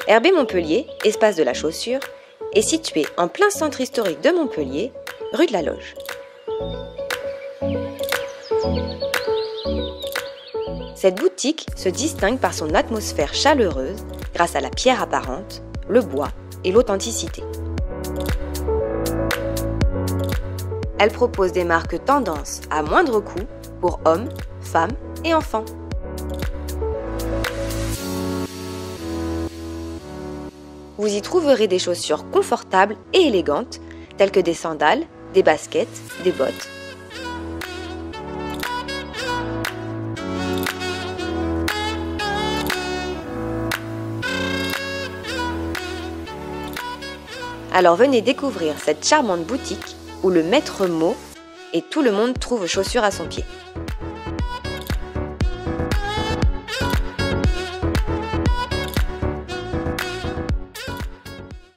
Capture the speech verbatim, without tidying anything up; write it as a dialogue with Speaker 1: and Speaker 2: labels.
Speaker 1: Herbé Montpellier, espace de la chaussure, est situé en plein centre historique de Montpellier, rue de la Loge. Cette boutique se distingue par son atmosphère chaleureuse grâce à la pierre apparente, le bois et l'authenticité. Elle propose des marques tendance à moindre coût pour hommes, femmes et enfants. Vous y trouverez des chaussures confortables et élégantes, telles que des sandales, des baskets, des bottes. Alors venez découvrir cette charmante boutique où le maître mot et tout le monde trouve chaussures à son pied.